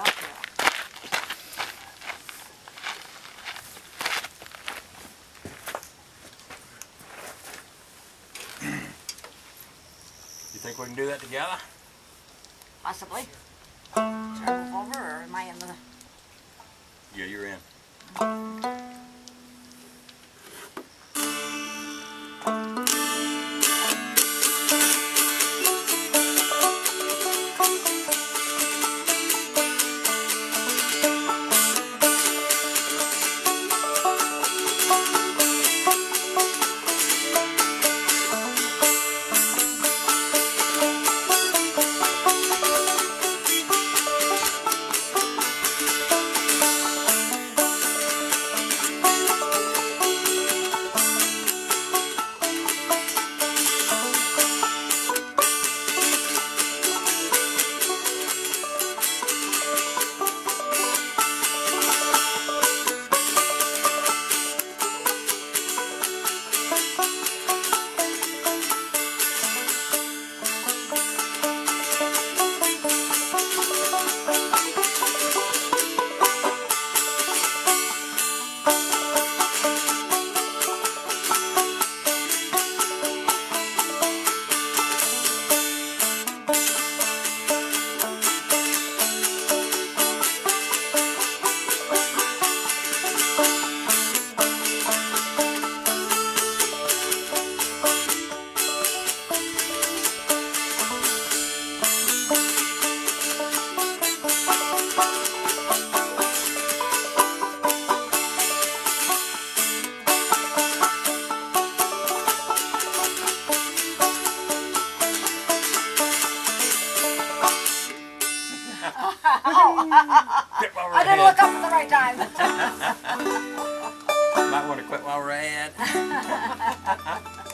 You think we can do that together? Possibly. Should I move over, or am I in the... Yeah, you're in. I didn't look up at the right time. Might want to quit while we're at.